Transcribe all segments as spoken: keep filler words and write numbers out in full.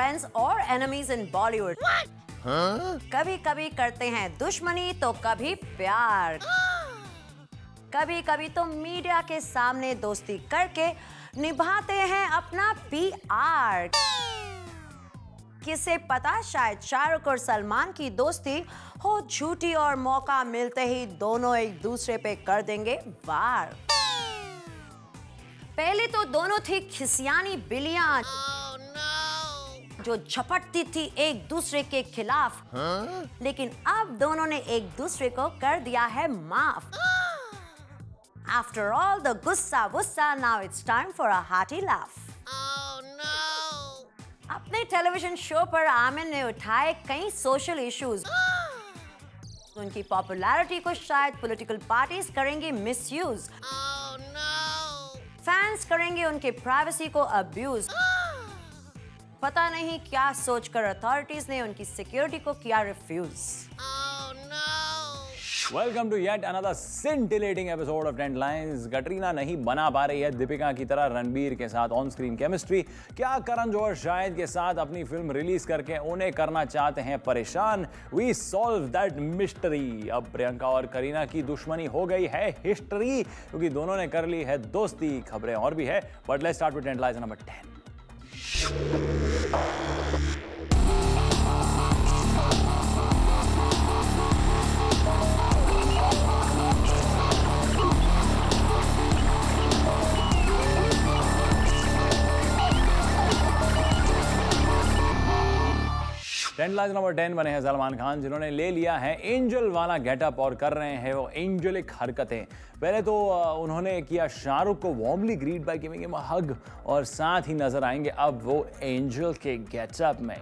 Friends और enemies इन बॉलीवुड। कभी कभी करते हैं दुश्मनी तो कभी प्यार, कभी कभी तो मीडिया के सामने दोस्ती करके निभाते हैं अपना पी आर। किसे पता, शायद शाहरुख और सलमान की दोस्ती हो झूठी और मौका मिलते ही दोनों एक दूसरे पे कर देंगे वार। पहले तो दोनों थी खिसियानी बिल्लियां oh, no. जो झपटती थी एक दूसरे के खिलाफ, huh? लेकिन अब दोनों ने एक दूसरे को कर दिया है माफ। After all the गुस्सा वुस्सा, now it's time for a hearty laugh. Oh, no. अपने टेलीविजन शो पर आमिर ने उठाए कई सोशल इश्यूज। उनकी पॉपुलैरिटी को शायद पॉलिटिकल पार्टीज करेंगे मिसयूज। oh, no. फैंस करेंगे उनके प्राइवेसी को अब्यूज। पता नहीं क्या सोचकर अथॉरिटीज ने उनकी सिक्योरिटी को किया refuse. Welcome to yet another scintillating episode of ten lines. Katrina नहीं बना पा रही है दीपिका की तरह रणबीर के साथ ऑन स्क्रीन केमिस्ट्री। क्या करण जौहर शाहिद के साथ अपनी फिल्म रिलीज करके उन्हें करना चाहते हैं परेशान? We solve that mystery. अब प्रियंका और करीना की दुश्मनी हो गई है हिस्ट्री, क्योंकि दोनों ने कर ली है दोस्ती। खबरें और भी है, but let's start with ten lines number ten. Ten lines number ten बने हैं सलमान खान, जिन्होंने ले लिया है एंजल वाला गेटअप और कर रहे हैं वो एंजलिक हरकतें। पहले तो उन्होंने किया शाहरुख को warmly greet by giving him a hug, और साथ ही नजर आएंगे अब वो एंजल के गेटअप में।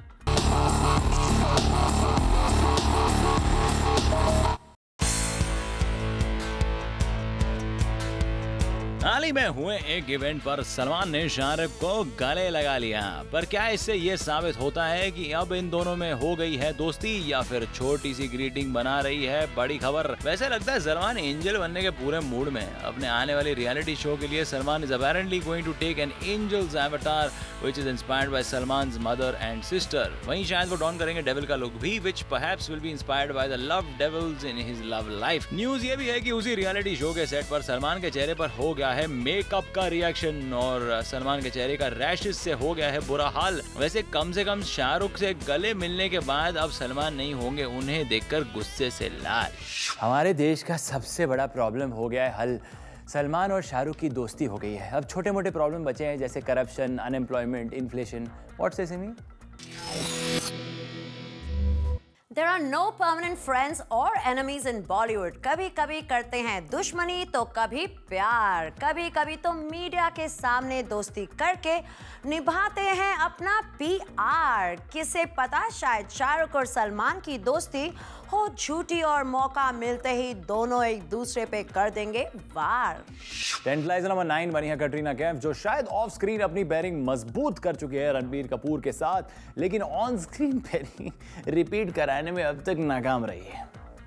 हाल ही में हुए एक इवेंट पर सलमान ने शाहरुख को गले लगा लिया, पर क्या इससे ये साबित होता है कि अब इन दोनों में हो गई है दोस्ती, या फिर छोटी सी ग्रीटिंग बना रही है बड़ी खबर? वैसे लगता है सलमान एंजल बनने के पूरे मूड में। अपने आने वाली रियलिटी शो के लिए Salman is apparently going to take an angel's avatar which is inspired by Salman's mother and sister. वहीं शायद वो डॉन करेंगे डेविल का लुक भी, which perhaps will be inspired by the love devils in his love life. News ये भी है कि उसी रियलिटी शो के सेट पर सलमान के चेहरे पर हो गया है मेकअप का रिएक्शन, और सलमान के चेहरे का रैशेस से हो गया है बुरा हाल। वैसे कम से कम शाहरुख से गले मिलने के बाद अब सलमान नहीं होंगे उन्हें देखकर गुस्से से लाल। हमारे देश का सबसे बड़ा प्रॉब्लम हो गया है हल। सलमान और शाहरुख की दोस्ती हो गई है। अब छोटे मोटे प्रॉब्लम बचे हैं, जैसे corruption, unemployment, inflation. What's this mean? There are no permanent friends or enemies in Bollywood. कभी कभी करते हैं दुश्मनी तो कभी प्यार, कभी कभी तो मीडिया के सामने दोस्ती करके निभाते हैं अपना पी आर। किसे पता, शायद शाहरुख और सलमान की दोस्ती हो झूठी और मौका मिलते ही दोनों एक दूसरे पे कर देंगे वार। टेंथ लाइन्स नंबर नाइन बनी है कटरीना कैफ, जो शायद ऑफ स्क्रीन अपनी पेयरिंग मजबूत कर चुकी है रणबीर कपूर के साथ, लेकिन ऑन स्क्रीन पेयरिंग रिपीट कराने में अब तक नाकाम रही है।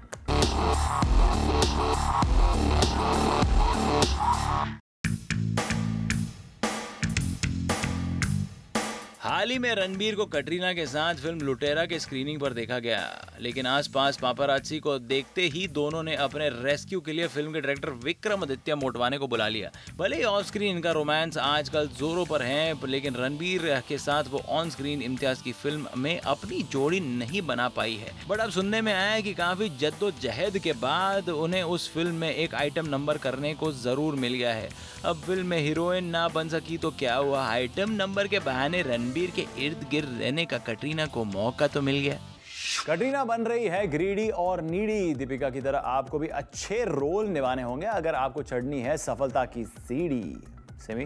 हाल ही में रणबीर को कटरीना के साथ फिल्म लुटेरा के स्क्रीनिंग पर देखा गया, लेकिन आसपास पापारात्सी को देखते ही दोनों ने अपने रेस्क्यू के लिए फिल्म के डायरेक्टर विक्रमादित्य मोटवाने को बुला लिया। भले ही ऑफ स्क्रीन इनका रोमांस आजकल जोरों पर है, लेकिन रणबीर के साथ वो ऑन स्क्रीन इम्तियाज की फिल्म में अपनी जोड़ी नहीं बना पाई है। बट अब सुनने में आया है कि काफी जद्दोजहद के बाद उन्हें उस फिल्म में एक आइटम नंबर करने को जरूर मिल गया है। अब फिल्म में हीरोइन ना बन सकी तो क्या हुआ, आइटम नंबर के बहाने रणबीर के इर्द गिर्द रहने का कटरीना को मौका तो मिल गया। कटरीना बन रही है ग्रीडी और नीडी। दीपिका की तरह आपको भी अच्छे रोल निभाने होंगे अगर आपको चढ़नी है सफलता की सीढ़ी। सिमी?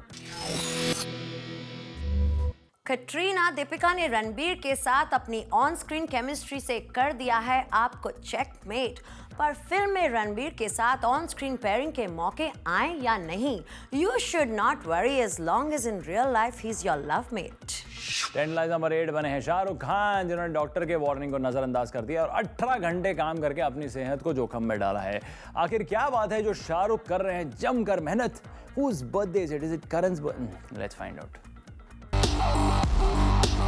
कटरीना दीपिका ने रणबीर के साथ अपनी ऑन स्क्रीन केमिस्ट्री से कर दिया है आपको चेकमेट। पर फिल्म में रणबीर के साथ ऑन स्क्रीन पेयरिंग के मौके आए या नहीं, you should not worry as long as in real life he is your love mate. Ten lines number eight बने हैं शाहरुख खान, जिन्होंने डॉक्टर के वार्निंग को नजरअंदाज कर दिया और अठारह घंटे काम करके अपनी सेहत को जोखिम में डाला है। आखिर क्या बात है जो शाहरुख कर रहे हैं जमकर मेहनत? Whose birthday is it? Is it Karan's birthday? Let's find out.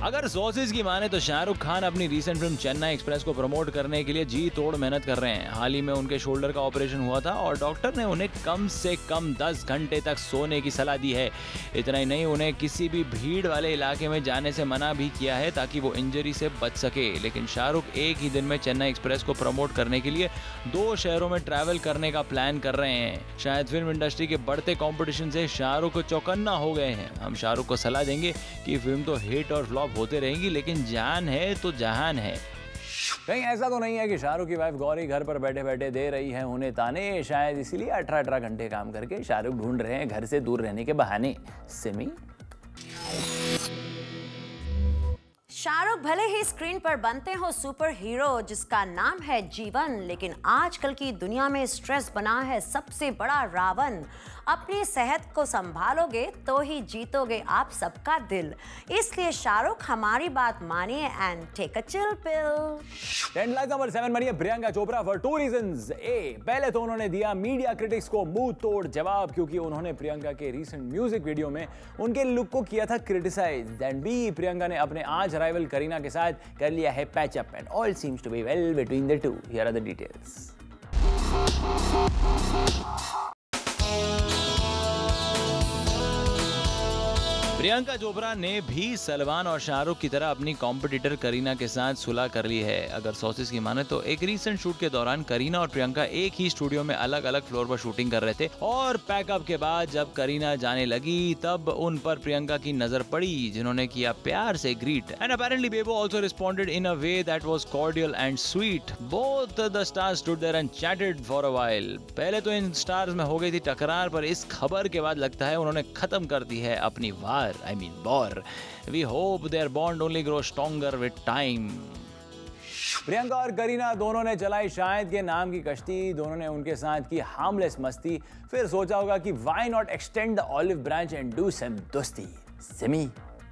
अगर सोर्सेज की माने तो शाहरुख खान अपनी रीसेंट फिल्म चेन्नई एक्सप्रेस को प्रमोट करने के लिए जी तोड़ मेहनत कर रहे हैं। हाल ही में उनके शोल्डर का ऑपरेशन हुआ था और डॉक्टर ने उन्हें कम से कम दस घंटे तक सोने की सलाह दी है। इतना ही नहीं, उन्हें किसी भी भीड़ वाले इलाके में जाने से मना भी किया है ताकि वो इंजरी से बच सके। लेकिन शाहरुख एक ही दिन में चेन्नई एक्सप्रेस को प्रमोट करने के लिए दो शहरों में ट्रैवल करने का प्लान कर रहे हैं। शायद फिल्म इंडस्ट्री के बढ़ते कंपटीशन से शाहरुख चौकन्ना हो गए हैं। हम शाहरुख को सलाह देंगे कि फिल्म तो हिट और फ्लॉप होते रहेंगी, लेकिन जान है तो जहान है। कहीं ऐसा तो नहीं है कि शाहरुख की वाइफ गौरी घर पर बैठे बैठे दे रही है उन्हें ताने? शायद इसीलिए अठारह अठारह घंटे काम करके शाहरुख ढूंढ रहे हैं घर से दूर रहने के बहाने। सिमी, शाहरुख भले ही स्क्रीन पर बनते हो सुपर हीरो जिसका नाम है जीवन, लेकिन आजकल की दुनिया में स्ट्रेस बना है सबसे बड़ा रावण। अपनी सेहत को संभालोगे तो ही जीतोगे आप सबका दिल। इसलिए शाहरुख हमारी बात मानिए and take a chill pill. Tenth life number seven बनी है Priyanka Chopra for two reasons. A, पहले तो उन्होंने दिया मीडिया क्रिटिक्स को मुंह तोड़ जवाब क्योंकि उन्होंने प्रियंका के रीसेंट म्यूजिक वीडियो में उनके लुक को किया था क्रिटिसाइज। एंड बी, प्रियंका ने अपने आज राइवल करीना के साथ कर लिया है patch up and all seems to be well between the two. Here are the details. Priyanka Chopra ने भी सलमान और शाहरुख की तरह अपनी कॉम्पिटिटर करीना के साथ सुलह कर ली है। अगर सोर्सेज की माने तो एक रीसेंट शूट के दौरान करीना और प्रियंका एक ही स्टूडियो में अलग अलग फ्लोर पर शूटिंग कर रहे थे और पैकअप के बाद जब करीना जाने लगी तब उन पर प्रियंका की नजर पड़ी, जिन्होंने किया प्यार से ग्रीट। And apparently Bebo also responded in a way that was cordial and sweet. Both the stars stood there and chatted for a while. पहले तो इन स्टार्स में हो गई थी टकरार, पर इस खबर के बाद लगता है उन्होंने खत्म कर दी है अपनी वार। I mean war. We hope their bond only grows stronger with time. Priyanka और करीना दोनों ने चलाई शाहिद के नाम की कश्ती, दोनों ने उनके साथ की हार्मलेस मस्ती, फिर सोचा होगा कि why not extend the olive branch and do some दोस्ती। सिमी,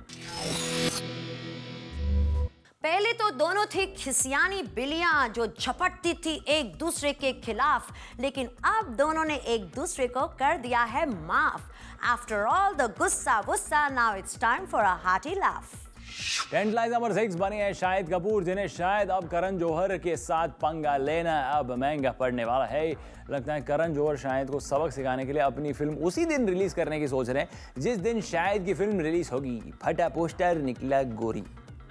पहले तो दोनों थी खिसियानी बिल्लियां जो झपटती थी एक दूसरे के खिलाफ, लेकिन अब दोनों ने एक दूसरे को कर दिया है माफ। आफ्टर ऑल द गुस्सा वुस्सा, now it's time for a hearty laugh. Tenth life number six बनी है शाहिद कपूर, जिन्हें शायद अब करण जौहर के साथ पंगा लेना अब महंगा पड़ने वाला है। लगता है करण जौहर शाहिद को सबक सिखाने के लिए अपनी फिल्म उसी दिन रिलीज करने की सोच रहे हैं जिस दिन शाहिद की फिल्म रिलीज होगी। फटा पोस्टर निकला गोरी।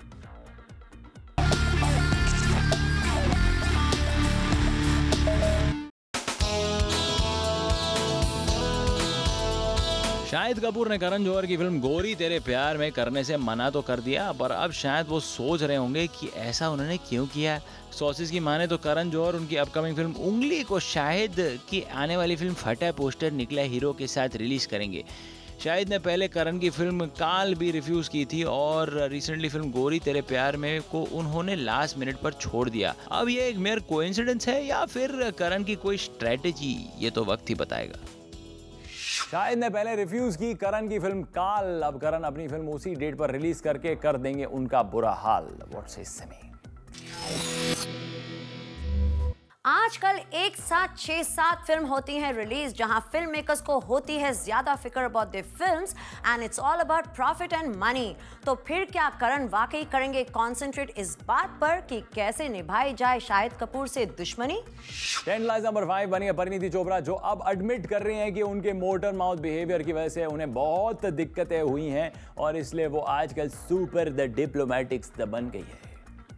शाहिद कपूर ने करण जौहर की फिल्म गोरी तेरे प्यार में करने से मना तो कर दिया, पर अब शायद वो सोच रहे होंगे कि ऐसा उन्होंने क्यों किया। सोर्सेज की माने तो करण जौहर उनकी अपकमिंग फिल्म उंगली को शाहिद की आने वाली फिल्म फटा पोस्टर निकला हीरो के साथ रिलीज करेंगे। शाहिद ने पहले करण की फिल्म काल भी रिफ्यूज की थी और रिसेंटली फिल्म गोरी तेरे प्यार में को उन्होंने लास्ट मिनट पर छोड़ दिया। अब ये एक मेयर कोइंसिडेंस है या फिर करण की कोई स्ट्रेटेजी, ये तो वक्त ही बताएगा। शाहिद ने पहले रिफ्यूज की करण की फिल्म काल, अब करण अपनी फिल्म उसी डेट पर रिलीज करके कर देंगे उनका बुरा हाल। व्हाट्स इस समय आजकल एक साथ छह सात फिल्म होती हैं रिलीज, जहां फिल्म मेकर्स को होती है ज्यादा फिक्र about the films and it's all about profit and money. तो फिर क्या करण वाकई करेंगे कॉन्सेंट्रेट इस बात पर कि कैसे निभाई जाए शाहिद कपूर से दुश्मनी? टेंथ लाइफ नंबर फाइव बनी है परिणीति चोपड़ा, जो अब एडमिट कर रही हैं कि उनके मोटर माउथ बिहेवियर की वजह से उन्हें बहुत दिक्कतें हुई हैं और इसलिए वो आजकल सुपर द डिप्लोमेटिक्स द बन गई है।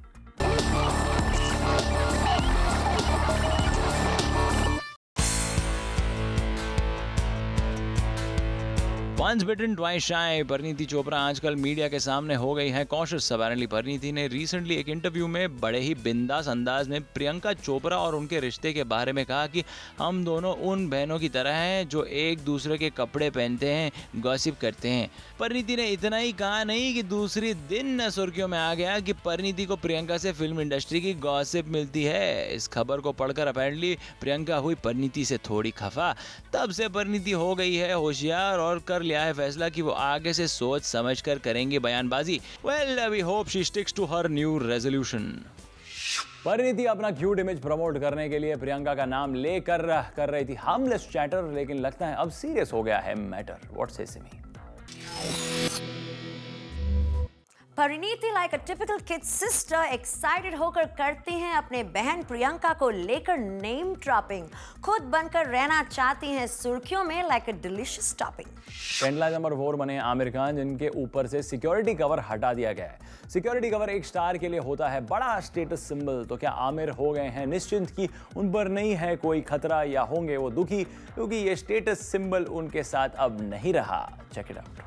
Once bitten twice shy Parineeti Chopra आजकल मीडिया के सामने हो गई है कॉशियस। अपेरेंटली परिणीति ने रिसेंटली एक इंटरव्यू में बड़े ही बिंदास अंदाज में प्रियंका चोपड़ा और उनके रिश्ते के बारे में कहा कि हम दोनों उन बहनों की तरह हैं जो एक दूसरे के कपड़े पहनते हैं, गॉसिप करते हैं। परिणीति ने इतना ही कहा नहीं कि दूसरी दिन सुर्खियों में आ गया कि परिणीति को प्रियंका से फिल्म इंडस्ट्री की गॉसिप मिलती है। इस खबर को पढ़कर अपेरेंटली प्रियंका हुई परिणीति से थोड़ी खफा। तब से परिणीति हो गई है होशियार और कर लिया है फैसला कि वो आगे से सोच समझकर करेंगे बयानबाजी। Well, we hope she sticks to her new resolution. Parineeti अपना क्यूट इमेज प्रमोट करने के लिए प्रियंका का नाम लेकर कर रही थी हार्मलेस चैटर, लेकिन लगता है अब सीरियस हो गया है matter. What's is me Parineeti like a typical kid sister excited होकर करती हैं अपने बहन प्रियंका को लेकर नेम ड्रॉपिंग। खुद बनकर रहना चाहती हैं सुर्खियों में like a delicious topping. Trend number four बने आमिर खान, जिनके ऊपर से सिक्योरिटी कवर हटा दिया गया है। सिक्योरिटी कवर एक स्टार के लिए होता है बड़ा स्टेटस सिंबल, तो क्या आमिर हो गए हैं निश्चिंत कि उन पर नहीं है कोई खतरा, या होंगे वो दुखी क्योंकि ये स्टेटस सिंबल उनके साथ अब नहीं रहा? Check it out.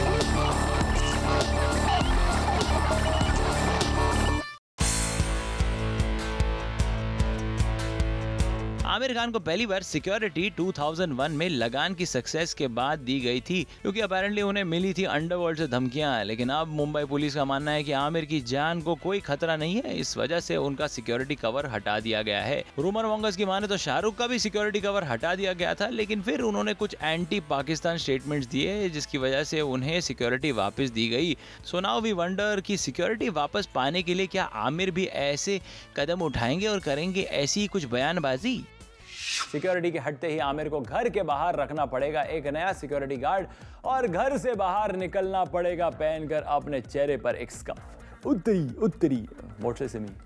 Aamir Khan को पहली बार सिक्योरिटी दो हज़ार एक में लगान की सक्सेस के बाद दी गई थी, क्योंकि अपेरेंटली उन्हें मिली थी अंडरवर्ल्ड से धमकियां। लेकिन अब मुंबई पुलिस का मानना है कि आमिर की जान को कोई खतरा नहीं है, इस वजह से उनका सिक्योरिटी कवर हटा दिया गया है। रूमर मॉन्गर्स की माने तो शाहरुख का भी सिक्योरिटी कवर हटा दिया गया था, लेकिन फिर उन्होंने कुछ एंटी पाकिस्तान स्टेटमेंट्स दिए, जिसकी वजह से उन्हें सिक्योरिटी वापस दी गई। सो नाउ वी वंडर कि सिक्योरिटी वापस पाने के लिए क्या आमिर भी ऐसे कदम उठाएंगे और करेंगे ऐसी कुछ बयानबाजी? सिक्योरिटी के हटते ही आमिर को घर के बाहर रखना पड़ेगा एक नया सिक्योरिटी गार्ड, और घर से बाहर निकलना पड़ेगा पहनकर अपने चेहरे पर एक स्कार्फ। उत्तरी उत्तरी मोटे से मी।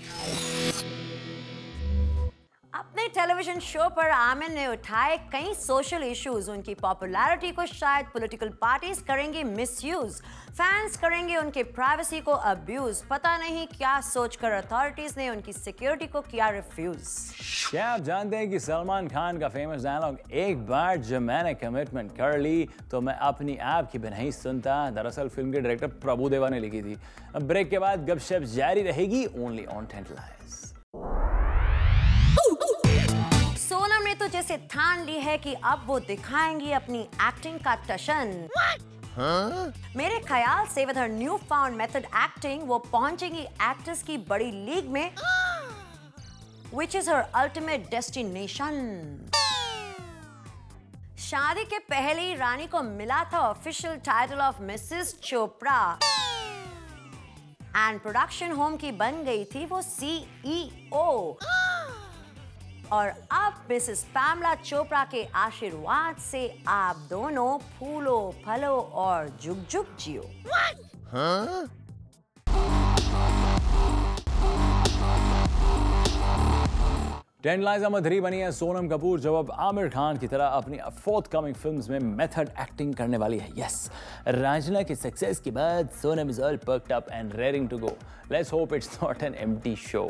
अपने टेलीविजन शो पर आमिर ने उठाए कई सोशल इश्यूज। उनकी पॉपुलैरिटी को शायद पॉलिटिकल पार्टीज करेंगे मिसयूज, फैंस करेंगे उनके प्राइवेसी को अब्यूज। पता नहीं क्या सोचकर अथॉरिटीज ने उनकी सिक्योरिटी को किया रिफ्यूज। क्या आप जानते हैं कि सलमान खान का फेमस डायलॉग, एक बार जब मैंने कमिटमेंट कर ली तो मैं अपनी आप की भी नहीं सुनता, दरअसल फिल्म के डायरेक्टर प्रभुदेवा ने लिखी थी। अब ब्रेक के बाद गपशप जारी रहेगी only on ten lines. Sonam ने तो जैसे ठान ली है कि अब वो दिखाएंगी अपनी एक्टिंग का टशन। हाँ? मेरे ख्याल से with her new found method acting वो पहुंचेंगी एक्टर्स की बड़ी लीग में, which is her ultimate destination. शादी के पहले ही रानी को मिला था official title of Mrs Chopra, and production home की बन गई थी वो सीईओ। और अब मिसेस पैमला चोपड़ा के आशीर्वाद से आप दोनों फूलो फलो और जुग जुग जियो। हाँ? टेंट लाइन्स नंबर थ्री बनी है सोनम कपूर, जब अब आमिर खान की तरह अपनी फोर्थ कमिंग फिल्म्स में मेथड एक्टिंग करने वाली है। यस, रांझना की सक्सेस के बाद Sonam is all perked up and raring to go. Let's hope it's not an empty show.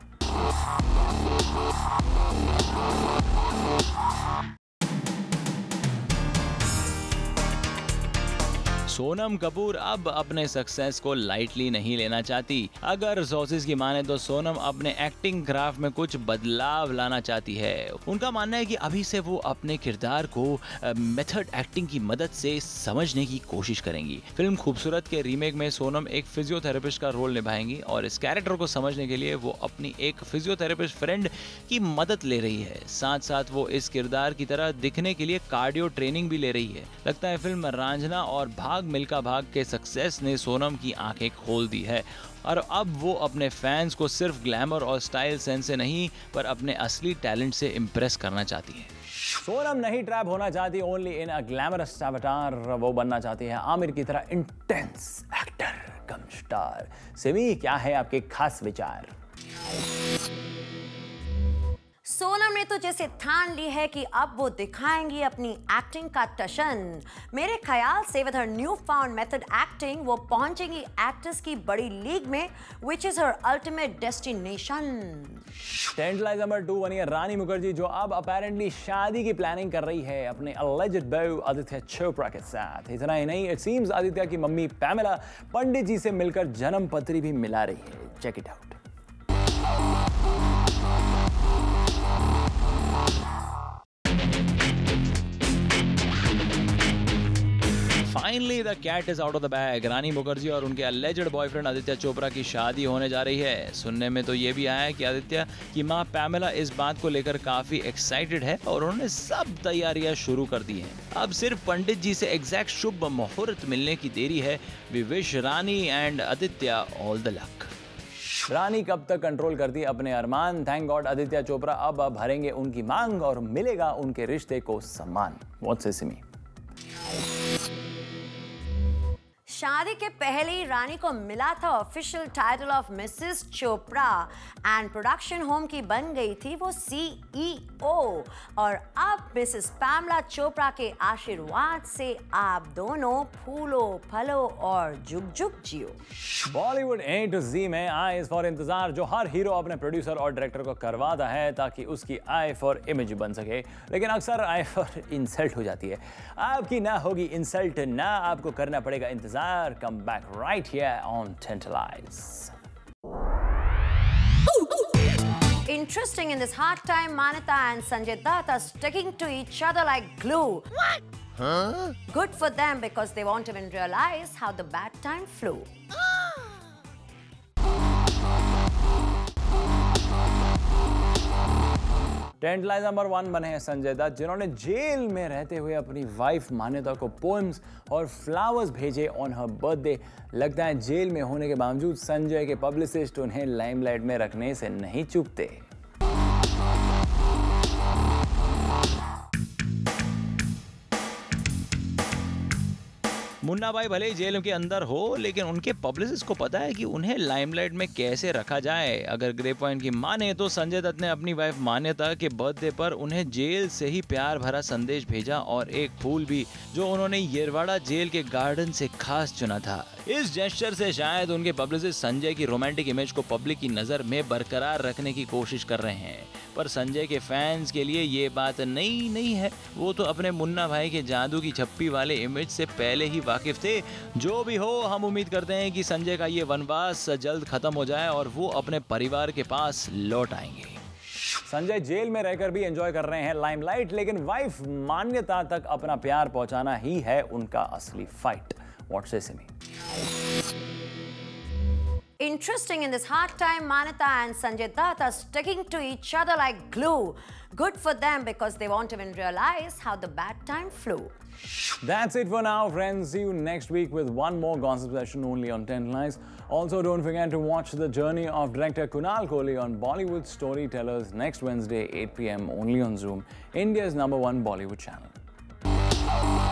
Sonam Kapoor अब अपने सक्सेस को लाइटली नहीं लेना चाहती। अगर सोर्सेज की माने तो सोनम अपने एक्टिंग क्राफ्ट में कुछ बदलाव लाना चाहती है। उनका मानना है कि अभी से वो अपने किरदार को मेथड एक्टिंग की मदद से समझने की कोशिश करेंगी। फिल्म खूबसूरत के रीमेक में सोनम एक फिजियोथेरेपिस्ट का रोल निभाएंगी, और इस कैरेक्टर को समझने के लिए वो अपनी एक फिजियोथेरेपिस्ट फ्रेंड की मदद ले रही है। साथ साथ वो इस किरदार की तरह दिखने के लिए कार्डियो ट्रेनिंग भी ले रही है। लगता है फिल्म रांझना और भाग मिल्खा भाग के सक्सेस ने सोनम की आंखें खोल दी है, और अब वो अपने फैंस को सिर्फ ग्लैमर और स्टाइल सेंस से नहीं, पर अपने असली टैलेंट से इम्प्रेस करना चाहती है। सोनम नहीं ट्रैप होना चाहती ओनली इन अ ग्लैमरस अवतार, वो बनना चाहती है आमिर की तरह intense actor come star. Simi, क्या है आपके खास विचार? सोनम ने तो जैसे ठान ली है कि अब वो दिखाएंगी अपनी एक्टिंग का टशन। मेरे ख्याल से with her new found method acting वो पहुंचेंगी एक्टर्स की बड़ी लीग में, which is her ultimate destination. Ten lines number two बनी है रानी मुखर्जी, जो अब अपेरेंटली शादी की प्लानिंग कर रही है अपने अलेज्ड बहू आदित्य चोपड़ा के साथ। इतना ही नहीं, इट सीम्स आदित्य की मम्मी पैमेला पंडित जी से मिलकर जन्म पत्री भी मिला रही है। Check it out. Finally the cat is out of the bag. Rani Mukherjee और उनके अलेज्ड बॉयफ्रेंड आदित्य चोपड़ा की शादी होने जा रही है। सुनने में तो ये भी आया है कि आदित्य की मां पैमेला इस बात को लेकर काफी एक्साइटेड है और उन्होंने सब तैयारियां शुरू कर दी हैं। अब सिर्फ पंडित जी से एग्जैक्ट शुभ मुहूर्त मिलने की देरी है। We wish Rani and Aditya all the luck. Rani कब तक कंट्रोल करती अपने अरमान? थैंक गॉड आदित्य चोपड़ा अब अब भरेंगे उनकी मांग और मिलेगा उनके रिश्ते को सम्मान। What's it Simi? शादी के पहले ही रानी को मिला था official title of Mrs Chopra and production home की बन गई थी वो सीईओ। और अब मिसेस पैमला चोपड़ा के आशीर्वाद से आप दोनों फूलो फलो और जुग जुग जियो। बॉलीवुड ए टू जी में आईज फॉर इंतजार जो हर हीरो अपने प्रोड्यूसर और डायरेक्टर को करवाता है ताकि उसकी आई फॉर इमेज बन सके, लेकिन अक्सर आई फॉर इंसल्ट हो जाती है। आपकी ना होगी इंसल्ट, ना आपको करना पड़ेगा इंतजार। Come back right here on ten lines. Interesting, in this hard time, Manita and Sanjay Dutt are sticking to each other like glue. What? Huh? Good for them because they won't even realize how the bad time flew. Ten lines number one बने हैं संजय दत्त, जिन्होंने jail में रहते हुए अपनी wife मान्यता को poems और फ्लावर्स भेजे ऑन हर बर्थडे। लगता है जेल में होने के बावजूद संजय के पब्लिसिस्ट उन्हें लाइमलाइट में रखने से नहीं चूकते। मुन्ना भाई भले ही जेल के अंदर हो, लेकिन उनके पब्लिसिस्ट को पता है कि उन्हें लाइमलाइट में कैसे रखा जाए। अगर ग्रे पॉइंट की माने तो संजय दत्त ने अपनी वाइफ मान्यता के बर्थडे पर उन्हें जेल से ही प्यार भरा संदेश भेजा और एक फूल भी जो उन्होंने येरवाड़ा जेल के गार्डन से खास चुना था। इस जेस्चर से शायद उनके पब्लिसिस्ट संजय की रोमांटिक इमेज को पब्लिक की नजर में बरकरार रखने की कोशिश कर रहे हैं, पर संजय के फैंस के लिए ये बात नई नहीं है। वो तो अपने मुन्ना भाई के जादू की छप्पी वाले इमेज से पहले ही वाकिफ थे। जो भी हो, हम उम्मीद करते हैं कि संजय का ये वनवास जल्द खत्म हो जाए और वो अपने परिवार के पास लौट आएंगे। संजय जेल में रहकर भी एंजॉय कर रहे हैं लाइमलाइट, लेकिन वाइफ मान्यता तक अपना प्यार पहुंचाना ही है उनका असली fight. What's this mean? Interesting, in this hard time, Manita and Sanjay Dutt are sticking to each other like glue. Good for them because they won't even realize how the bad time flew. That's it for now, friends. See you next week with one more gossip session only on Tent-Lies. Also, don't forget to watch the journey of director Kunal Kohli on Bollywood Storytellers next Wednesday, eight p m only on Zoom, India's number one Bollywood channel.